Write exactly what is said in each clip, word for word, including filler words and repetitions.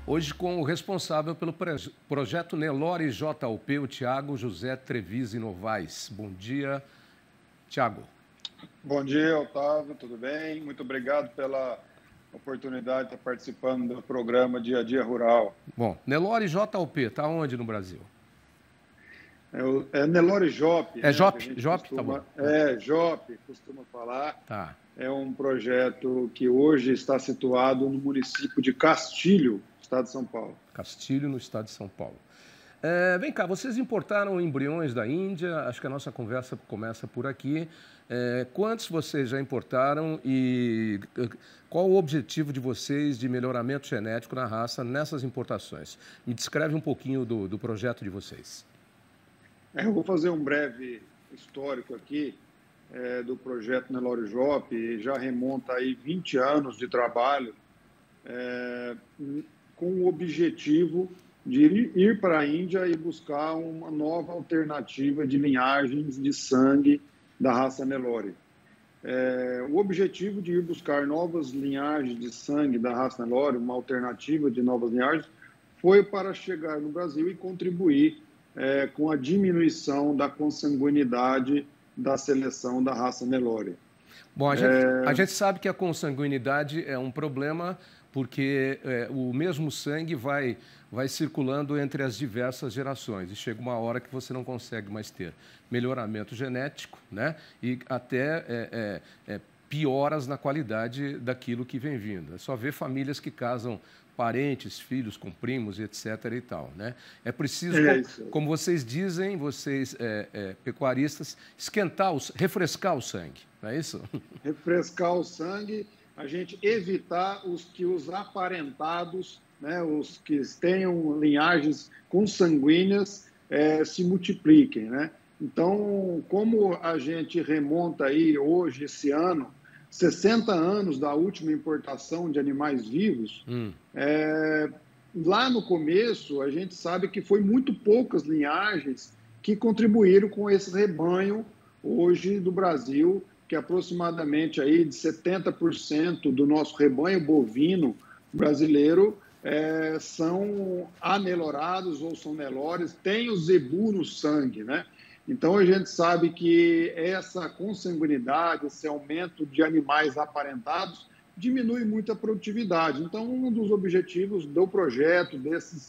Hoje com o responsável pelo projeto Nelore J U P, o Tiago José Trevisi Novaes. Bom dia, Tiago. Bom dia, Otávio, tudo bem? Muito obrigado pela oportunidade de estar participando do programa Dia a Dia Rural. Bom, Nelore J U P, está onde no Brasil? É, o, é Nelore J O P. É né, J O P? J O P, costuma, tá bom. É, J O P, costuma falar. Tá. É um projeto que hoje está situado no município de Castilho, estado de São Paulo. Castilho, no estado de São Paulo. É, vem cá, vocês importaram embriões da Índia, acho que a nossa conversa começa por aqui. É, quantos vocês já importaram e qual o objetivo de vocês de melhoramento genético na raça nessas importações? Me descreve um pouquinho do, do projeto de vocês. É, eu vou fazer um breve histórico aqui é, do projeto Nelore J O P, já remonta aí vinte anos de trabalho é, com o objetivo de ir, ir para a Índia e buscar uma nova alternativa de linhagens de sangue da raça Nelore. É, o objetivo de ir buscar novas linhagens de sangue da raça Nelore, uma alternativa de novas linhagens, foi para chegar no Brasil e contribuir é, com a diminuição da consanguinidade da seleção da raça Nelore. Bom, a gente, é... a gente sabe que a consanguinidade é um problema porque é, o mesmo sangue vai, vai circulando entre as diversas gerações e chega uma hora que você não consegue mais ter melhoramento genético, né? E até é, é, é, pioras na qualidade daquilo que vem vindo. É só ver famílias que casam parentes, filhos com primos, etc e tal, né? É preciso, é como, como vocês dizem, vocês é, é, pecuaristas, esquentar, o, refrescar o sangue, não é isso? Refrescar o sangue, a gente evitar os que os aparentados, né, os que tenham linhagens consanguíneas é, se multipliquem, né? Então, como a gente remonta aí hoje, esse ano, sessenta anos da última importação de animais vivos, hum. é, lá no começo a gente sabe que foi muito poucas linhagens que contribuíram com esse rebanho hoje do Brasil, que aproximadamente aí de setenta por cento do nosso rebanho bovino brasileiro é, são anelorados ou são nelores, tem o zebu no sangue, né? Então, a gente sabe que essa consanguinidade, esse aumento de animais aparentados, diminui muito a produtividade. Então, um dos objetivos do projeto, desses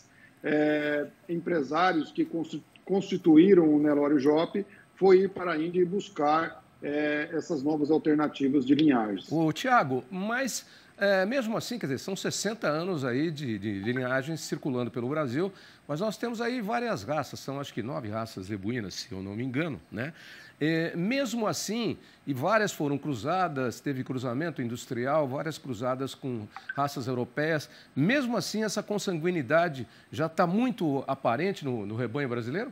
é, empresários que constituíram o Nelore J O P, foi ir para a Índia e buscar é, essas novas alternativas de linhagens. Ô, Tiago, mas é, mesmo assim, quer dizer, são sessenta anos aí de, de, de linhagens circulando pelo Brasil, mas nós temos aí várias raças, são acho que nove raças zebuínas, se eu não me engano, né? É, mesmo assim, e várias foram cruzadas, teve cruzamento industrial, várias cruzadas com raças europeias, mesmo assim essa consanguinidade já está muito aparente no, no rebanho brasileiro?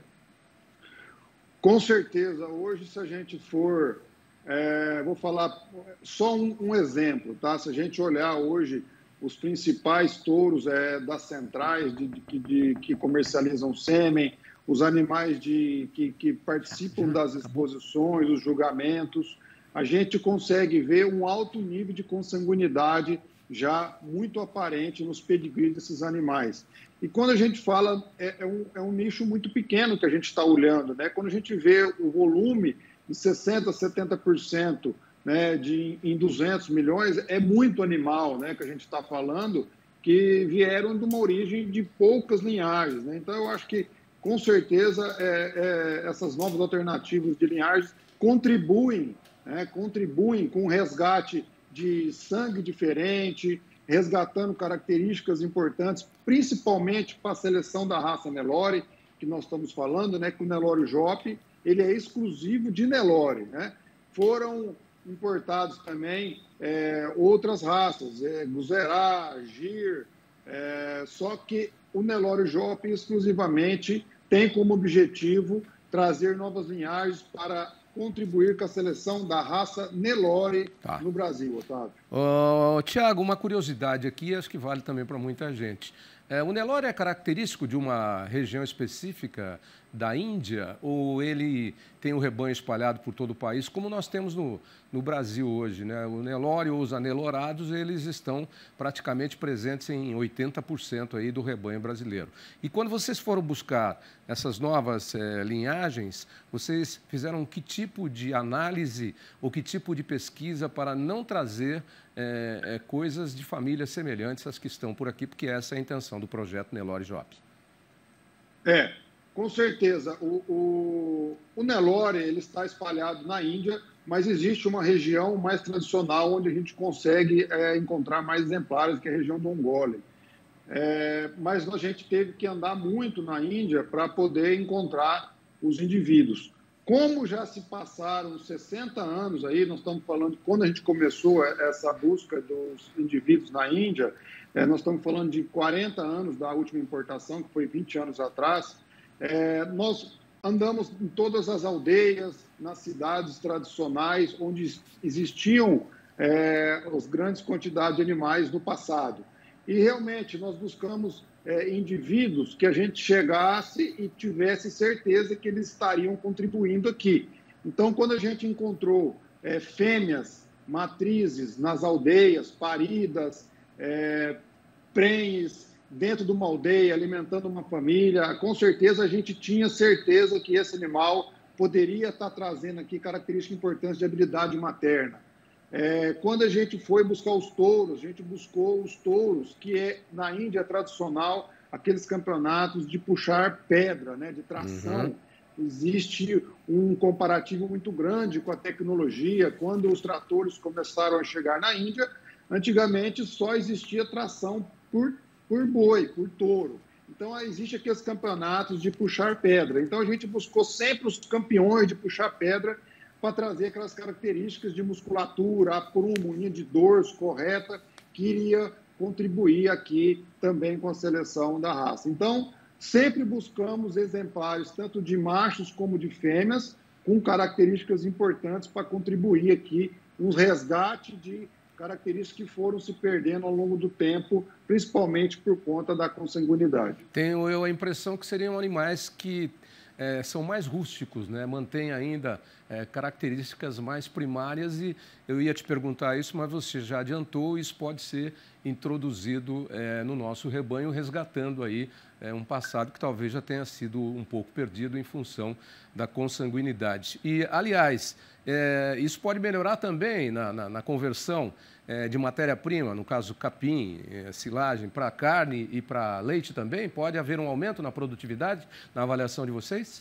Com certeza. Hoje, se a gente for... É, vou falar só um, um exemplo, tá? Se a gente olhar hoje os principais touros é, das centrais de, de, de, que comercializam sêmen, os animais de, que, que participam das exposições, os julgamentos, a gente consegue ver um alto nível de consanguinidade já muito aparente nos pedigrees desses animais. E quando a gente fala, é, é, um, é um nicho muito pequeno que a gente está olhando, né? Quando a gente vê o volume de sessenta por cento, setenta por cento, né, de, em duzentos milhões, é muito animal, né, que a gente está falando, que vieram de uma origem de poucas linhagens, né? Então, eu acho que, com certeza, é, é, essas novas alternativas de linhagens contribuem, né, contribuem com o resgate de sangue diferente, resgatando características importantes, principalmente para a seleção da raça Nelore, que nós estamos falando, né, que o Nelore J O P ele é exclusivo de Nelore, né? Foram importados também é, outras raças, é, Guzerá, Gir, é, só que o Nelore J O P exclusivamente tem como objetivo trazer novas linhagens para contribuir com a seleção da raça Nelore tá. no Brasil, Otávio. Oh, Tiago, uma curiosidade aqui, acho que vale também para muita gente. É, o Nelore é característico de uma região específica da Índia ou ele tem um rebanho espalhado por todo o país, como nós temos no, no Brasil hoje, né? O Nelore ou os anelorados, eles estão praticamente presentes em oitenta por cento aí do rebanho brasileiro. E quando vocês foram buscar essas novas é, linhagens, vocês fizeram que tipo de análise ou que tipo de pesquisa para não trazer é, é, coisas de famílias semelhantes às que estão por aqui, porque essa é a intenção do projeto Nelore Jobs. É, com certeza. O, o, o Nelore ele está espalhado na Índia, mas existe uma região mais tradicional onde a gente consegue é, encontrar mais exemplares, que é a região do Ongole. É, mas a gente teve que andar muito na Índia para poder encontrar os indivíduos. Como já se passaram sessenta anos aí, nós estamos falando, quando a gente começou essa busca dos indivíduos na Índia, é, nós estamos falando de quarenta anos da última importação, que foi vinte anos atrás, é, nós andamos em todas as aldeias, nas cidades tradicionais, onde existiam é, as grandes quantidades de animais no passado. E realmente nós buscamos é, indivíduos que a gente chegasse e tivesse certeza que eles estariam contribuindo aqui. Então, quando a gente encontrou é, fêmeas, matrizes nas aldeias, paridas, é, prenhes dentro de uma aldeia, alimentando uma família, com certeza a gente tinha certeza que esse animal poderia estar trazendo aqui características importantes de habilidade materna. É, quando a gente foi buscar os touros, a gente buscou os touros, que é, na Índia é tradicional, aqueles campeonatos de puxar pedra, né, de tração. Uhum. Existe um comparativo muito grande com a tecnologia. Quando os tratores começaram a chegar na Índia, antigamente só existia tração por, por boi, por touro. Então, existe aqueles campeonatos de puxar pedra. Então, a gente buscou sempre os campeões de puxar pedra para trazer aquelas características de musculatura, aprumo, linha de dorso correta, que iria contribuir aqui também com a seleção da raça. Então, sempre buscamos exemplares, tanto de machos como de fêmeas, com características importantes para contribuir aqui no resgate de características que foram se perdendo ao longo do tempo, principalmente por conta da consanguinidade. Tenho eu a impressão que seriam animais que É, são mais rústicos, né? Mantém ainda é, características mais primárias e eu ia te perguntar isso, mas você já adiantou, isso pode ser introduzido é, no nosso rebanho, resgatando aí é, um passado que talvez já tenha sido um pouco perdido em função da consanguinidade. E, aliás, é, isso pode melhorar também na, na, na conversão é, de matéria-prima, no caso capim, é, silagem, para carne e para leite também? Pode haver um aumento na produtividade, na avaliação de vocês?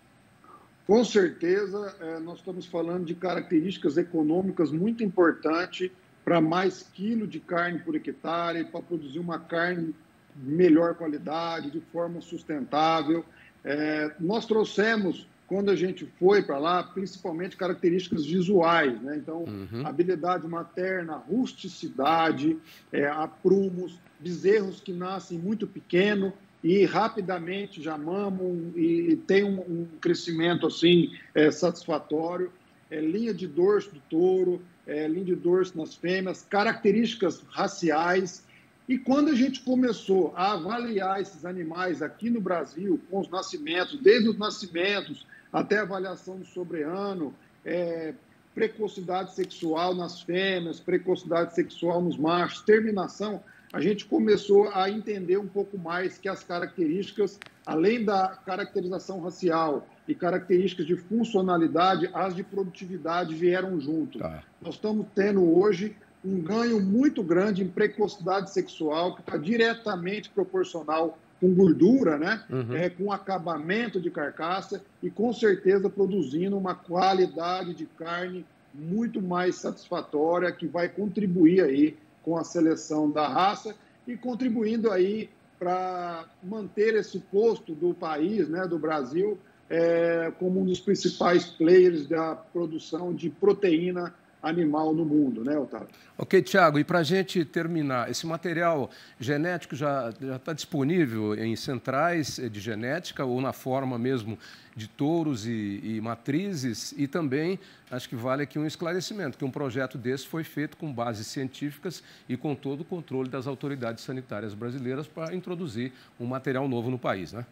Com certeza, é, nós estamos falando de características econômicas muito importantes para mais quilo de carne por hectare, para produzir uma carne de melhor qualidade, de forma sustentável. É, nós trouxemos, quando a gente foi para lá, principalmente características visuais, né? Então, uhum. habilidade materna, rusticidade, é, aprumos, bezerros que nascem muito pequeno e rapidamente já mamam e, e tem um, um crescimento assim é, satisfatório, é, linha de dorso do touro, é, linha de dorso nas fêmeas, características raciais. E quando a gente começou a avaliar esses animais aqui no Brasil, com os nascimentos, desde os nascimentos até a avaliação do sobreano, é, precocidade sexual nas fêmeas, precocidade sexual nos machos, terminação, a gente começou a entender um pouco mais que as características, além da caracterização racial e características de funcionalidade, as de produtividade vieram junto. Tá. Nós estamos tendo hoje um ganho muito grande em precocidade sexual, que está diretamente proporcional com gordura, né? Uhum. É, com acabamento de carcaça e, com certeza, produzindo uma qualidade de carne muito mais satisfatória, que vai contribuir aí com a seleção da raça e contribuindo aí para manter esse posto do país, né, do Brasil, é, como um dos principais players da produção de proteína animal no mundo, né, Otávio? Ok, Tiago, e para a gente terminar, esse material genético já já está disponível em centrais de genética ou na forma mesmo de touros e, e matrizes? E também, acho que vale aqui um esclarecimento, que um projeto desse foi feito com bases científicas e com todo o controle das autoridades sanitárias brasileiras para introduzir um material novo no país, né?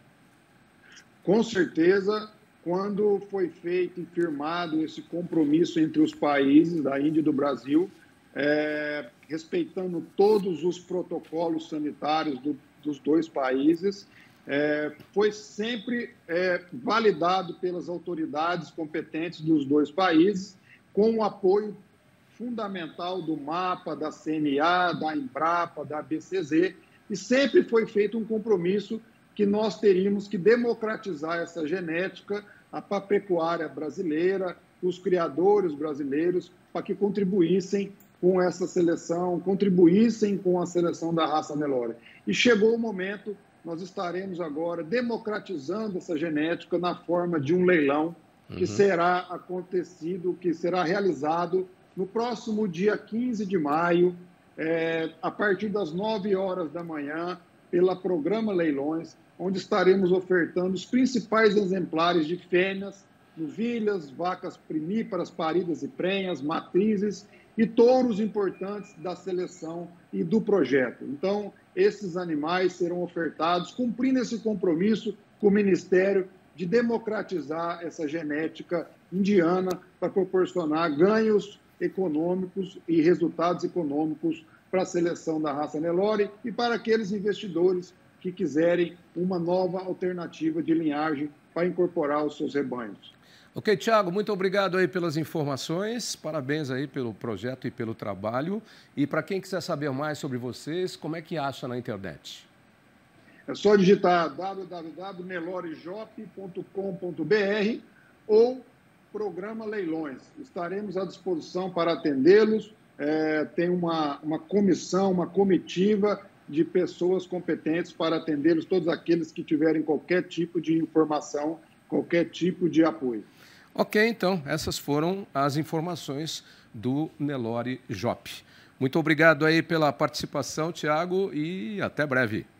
Com certeza, quando foi feito e firmado esse compromisso entre os países da Índia e do Brasil, é, respeitando todos os protocolos sanitários do, dos dois países, é, foi sempre é, validado pelas autoridades competentes dos dois países, com o apoio fundamental do MAPA, da C N A, da Embrapa, da A B C Z, e sempre foi feito um compromisso que nós teríamos que democratizar essa genética para a pecuária brasileira, os criadores brasileiros, para que contribuíssem com essa seleção, contribuíssem com a seleção da raça Nelore. E chegou o momento, nós estaremos agora democratizando essa genética na forma de um leilão que uhum. será acontecido, que será realizado no próximo dia quinze de maio, é, a partir das nove horas da manhã, pela Programa Leilões, onde estaremos ofertando os principais exemplares de fêmeas, novilhas, vacas primíparas, paridas e prenhas, matrizes e touros importantes da seleção e do projeto. Então, esses animais serão ofertados, cumprindo esse compromisso com o Ministério de democratizar essa genética indiana para proporcionar ganhos econômicos e resultados econômicos para a seleção da raça Nelore e para aqueles investidores que quiserem uma nova alternativa de linhagem para incorporar os seus rebanhos. Ok, Tiago, muito obrigado aí pelas informações, parabéns aí pelo projeto e pelo trabalho. E para quem quiser saber mais sobre vocês, como é que acha na internet? É só digitar w w w ponto nelorejop ponto com ponto b r ou Programa Leilões. Estaremos à disposição para atendê-los. É, tem uma, uma comissão, uma comitiva de pessoas competentes para atendê-los, todos aqueles que tiverem qualquer tipo de informação, qualquer tipo de apoio. Ok, então, essas foram as informações do Nelore Jop. Muito obrigado aí pela participação, Tiago, e até breve.